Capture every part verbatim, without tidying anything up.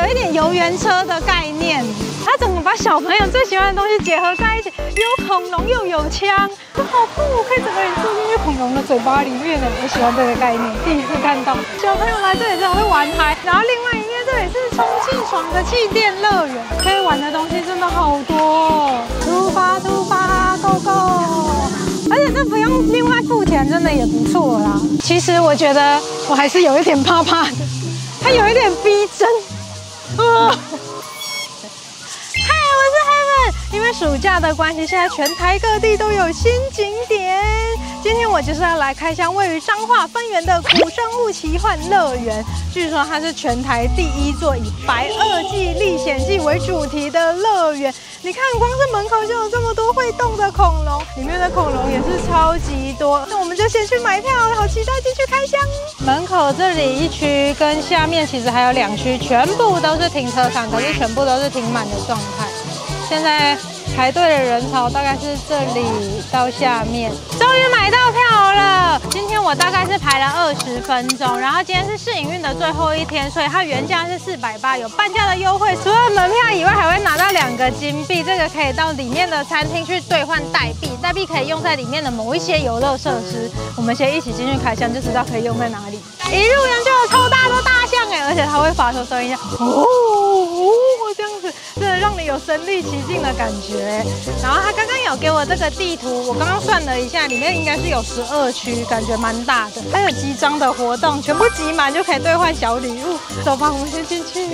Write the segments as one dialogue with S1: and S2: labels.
S1: 一点游园车的概念，它整个把小朋友最喜欢的东西结合在一起，有恐龙又有枪，这好酷！可以整个人住进去恐龙的嘴巴里面呢。我喜欢这个概念，第一次看到小朋友来这里真的会玩嗨。然后另外一面这里是充气床的气垫乐园，可以玩的东西真的好多哦。出发出发 ，Go Go！ 而且这不用另外付钱，真的也不错啦。其实我觉得我还是有一点怕怕的，它有一点逼真。啊！嗨，我是 Heaven。因为暑假的关系，现在全台各地都有新景点。今天我就是要来开箱位于彰化分园的古生物奇幻乐园。据说它是全台第一座以《白垩纪历险记》为主题的乐园。你看，光是门口就有这么多会动的恐龙，里面的恐龙也是超级多。那我们就先去买票，好期待进去开箱。门口这里一区跟下面其实还有两区，全部都是停车场，可是全部都是停满的状态。现在排队的人潮大概是这里到下面，终于买到票了。今天我大概是排了二十分钟，然后今天是试营运的最后一天，所以它原价是四百八，有半价的优惠。除了门票以外，还会拿到两个金币，这个可以到里面的餐厅去兑换代币，代币可以用在里面的某一些游乐设施。我们先一起进去开箱，就知道可以用在哪里。一入园就有超大的大象哎，而且它会发出声音，哦哦这样子，真的让你有身临其境的感觉。然后他刚刚有给我这个地图，我刚刚算了一下，里面应该是有十二区，感觉蛮大的。还有集章的活动，全部集满就可以兑换小礼物。走吧，我们先进去。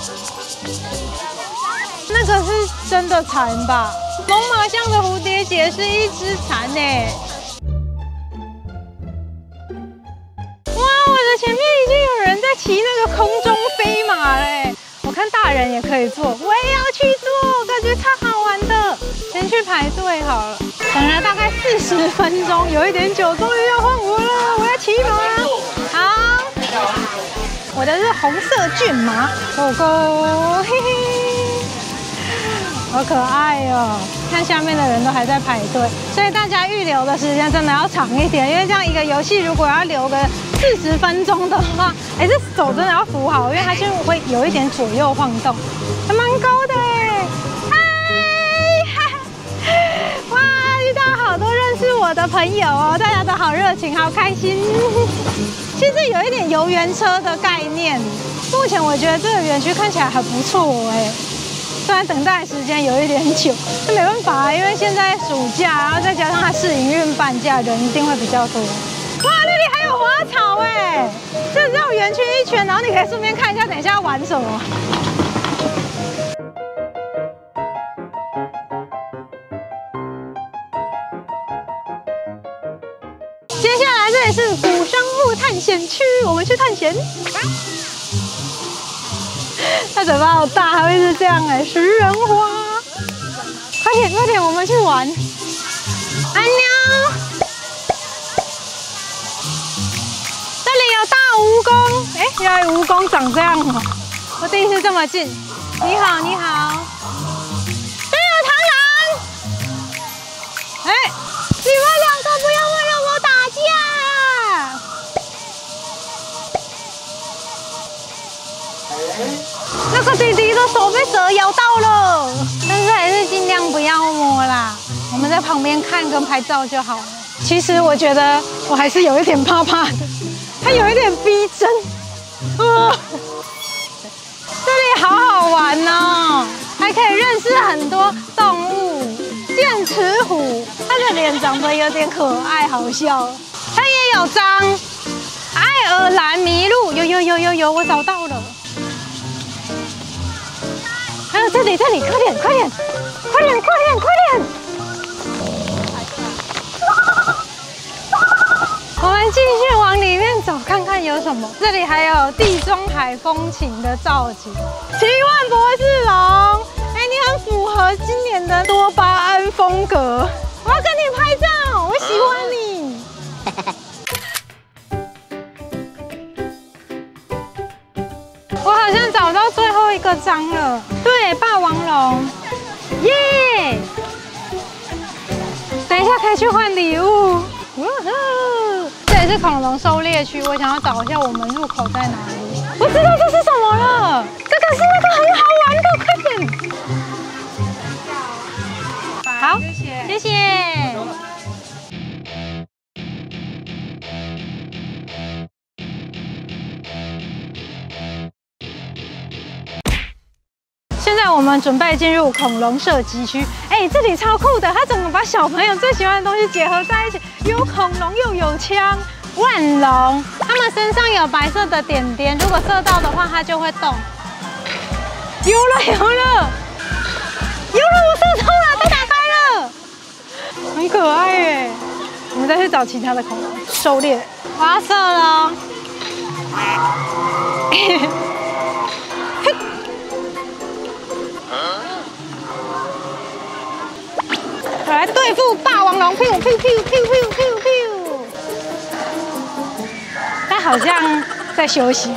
S1: 那个是真的蝉吧？猛犸象的蝴蝶结是一只蝉哎。哇，我的前面已经有人在骑那个空中飞马嘞！我看大人也可以坐，我也要去坐，感觉超好玩的。先去排队好了，等了大概四十分钟，有一点久，终于要换我了，我要骑马。好，我的是红色骏马，狗狗，嘿嘿，好可爱哦！看下面的人都还在排队，所以大家预留的时间真的要长一点，因为这样一个游戏如果要留个四十分钟的话，哎，这手真的要扶好，因为它就会有一点左右晃动，还蛮高的哎！嗨，哇，遇到好多认识我的朋友哦，大家都好热情，好开心。其实有一点游园车的概念，目前我觉得这个园区看起来还不错哎。虽然等待时间有一点久，但没办法，因为现在暑假，然后再加上它试营运半价，人一定会比较多。哇，那里还有花草哎，就绕园区一圈，然后你可以顺便看一下，等一下要玩什么。接下来这里是古生物探险区，我们去探险。它嘴巴好大，还会是这样哎，食人花！快点快点，我们去玩！安妞，这里有大蜈蚣，哎，原来蜈蚣长这样哦！我第一次这么近。你好，你好。这有螳螂！哎，你们两个不要为了我打架！那个弟弟的手被蛇咬到了，但是还是尽量不要摸啦。我们在旁边看跟拍照就好了。其实我觉得我还是有一点怕怕的，它有一点逼真。啊，这里好好玩哦，还可以认识很多动物。剑齿虎，它的脸长得有点可爱，好笑。它也有章，爱尔兰麋鹿，有有有有有，我找到了。还有这里，这里，快点，快点，快点，快点，快点！我们继续往里面走，看看有什么。这里还有地中海风情的造型，奇幻博士龙，哎，你很符合今年的多巴胺风格。我要跟你拍照，我喜欢你。我好像找到最后一个章了，对，霸王龙，耶！等一下可以去换礼物，呜呼！这也是恐龙狩猎区，我想要找一下我们入口在哪里。我知道这是什么了，这个是那个很好玩的，快点！好，谢谢，谢谢。现在我们准备进入恐龙射击区，哎，这里超酷的，它整个把小朋友最喜欢的东西结合在一起，有恐龙又有枪。万龙，它们身上有白色的点点，如果射到的话，它就会动。有了，有了，有了！我射中了，都打开了，很可爱耶。我们再去找其他的恐龙狩猎。我要射了。我来对付霸王龙，咻咻咻咻咻咻咻！它好像在休息。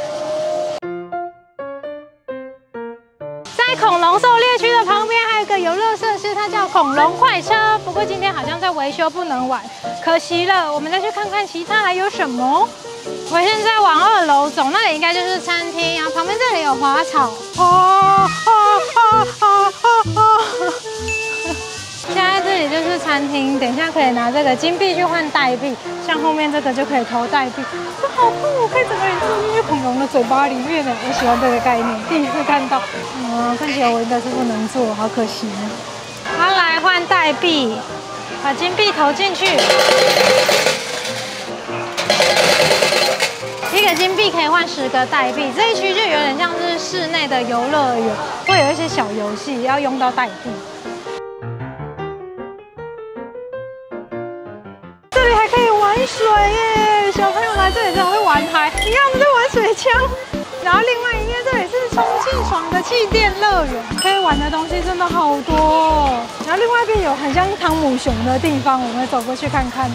S1: 在恐龙狩猎区的旁边还有一个游乐设施，它叫恐龙快车。不过今天好像在维修，不能玩，可惜了。我们再去看看其他还有什么。我现在往二楼走，那里应该就是餐厅，然后旁边这里有滑草。哦哦哦哦哦！现在这里就是餐厅，等一下可以拿这个金币去换代币，像后面这个就可以投代币，这好酷！我可以整个人住进去恐龙的嘴巴里面呢，我喜欢这个概念，第一次看到。嗯，看起来我应该是不能做，好可惜。好，来换代币，把金币投进去，一个金币可以换十个代币。这一区就有点像是室内的游乐园，会有一些小游戏要用到代币。玩水耶！小朋友来这里真的会玩嗨。你看我们在玩水枪，然后另外一面这里是充气床的气垫乐园，可以玩的东西真的好多哦。然后另外一边有很像汤姆熊的地方，我们走过去看看。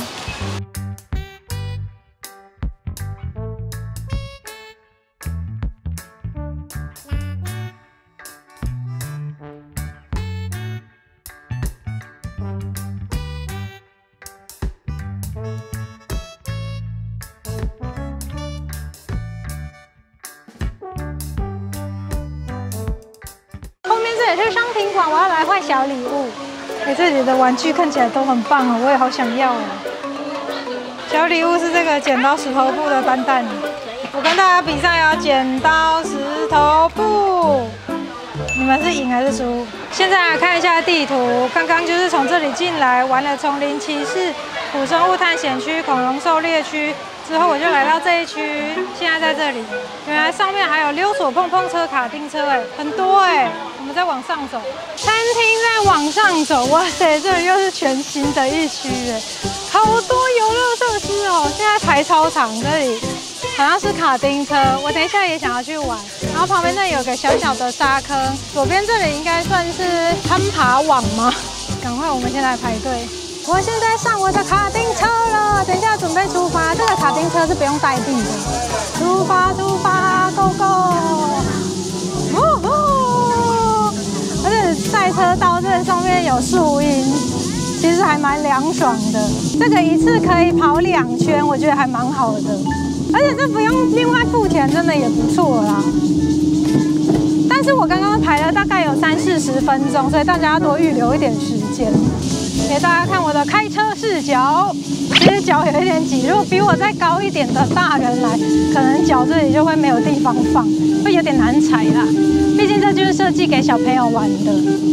S1: 这里是商品馆，我要来换小礼物。哎，这里的玩具看起来都很棒哦，我也好想要哦。小礼物是这个剪刀石头布的蛋蛋。我跟大家比赛啊，剪刀石头布，你们是赢还是输？现在来看一下地图，刚刚就是从这里进来，玩了丛林骑士、古生物探险区、恐龙狩猎区。之后我就来到这一区，现在在这里。原来上面还有溜索碰碰车、卡丁车，哎，很多哎。我们再往上走，餐厅再往上走，哇塞，这里又是全新的一区哎，好多游乐设施哦。现在排超长，这里好像是卡丁车，我等一下也想要去玩。然后旁边那有个小小的沙坑，左边这里应该算是攀爬网吗？赶快，我们先来排队。我现在上我的卡丁车了，等一下准备出发。这个卡丁车是不用代币的。出发，出发 ，Go Go！ 哦吼！而且赛车道这上面有树荫，其实还蛮凉爽的。这个一次可以跑两圈，我觉得还蛮好的。而且这不用另外付钱，真的也不错啦。但是我刚刚排了大概有三四十分钟，所以大家要多预留一点时间。给大家看我的开车视角，其实脚有一点挤，如果比我再高一点的大人来，可能脚这里就会没有地方放，会有点难踩啦。毕竟这就是设计给小朋友玩的。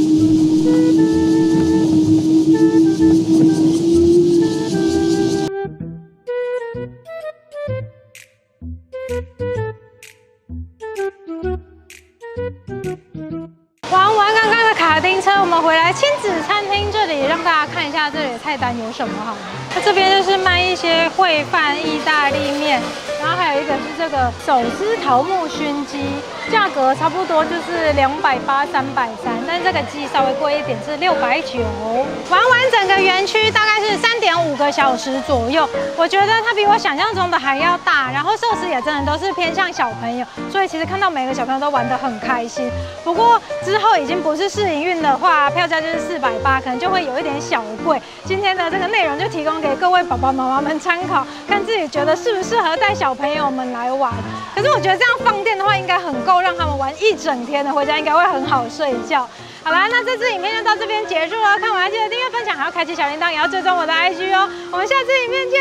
S1: 玩完刚刚的卡丁车，我们回来亲子餐厅这里，让大家看一下这里的菜单有什么好了。那这边就是卖一些烩饭、意大利面，然后还有一个是这个手织桃木熏鸡，价格差不多就是两百八、三百三，但是这个鸡稍微贵一点，是六百九。玩完整个园区大概是三点五个小时左右，我觉得它比我想象中的还要大，然后设施也真的都是偏向小朋友，所以其实看到每个小朋友都玩得很开心。不过之后已经不是试营运的话，票价就是四百八，可能就会有一点小贵。今天的这个内容就提供给各位爸爸妈妈们参考，看自己觉得适不适合带小朋友们来玩。可是我觉得这样放电的话，应该很够让他们玩一整天的，回家应该会很好睡觉。好啦，那这支影片就到这边结束了。看完记得订阅、分享，还要开启小铃铛，也要追踪我的 I G 哦。我们下次影片见。